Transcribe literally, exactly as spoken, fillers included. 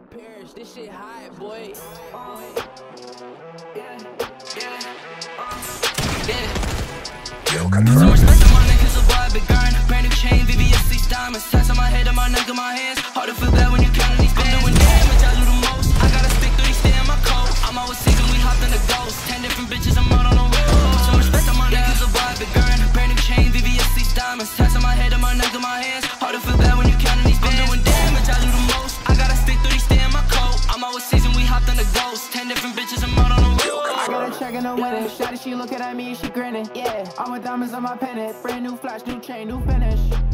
Perish, this shit high, boy. Uh, yeah, yeah, uh, yeah. Yo, confirm. So much respect on my neck, cause a boy I been grind. Brand new chain, V V S six diamonds. Tats on my head, on my neck, on my hands. Hard to feel bad when you counting these bands. I'm doing damage, I do the most. I gotta stick through these, stay in my code. I'm always season, we hopped in the ghost. Ten different bitches, I'm out on the road. So much respect on my neck, cause a boy I been grind. Brand new chain, V V S six diamonds. Tats on my head, on my neck, on my hands. Hard to feel bad when you counting these bands. I'm doing damage, I do the most. I gotta stick through these, stay in my code. I'm always season, we hopped in the ghost. Ten different bitches, I'm out on the road. I got a check and I'm winning. Shawty, she looking at me, she grinning. Yeah, I'm with diamonds on my pennant. Brand new flash, new chain, new finish.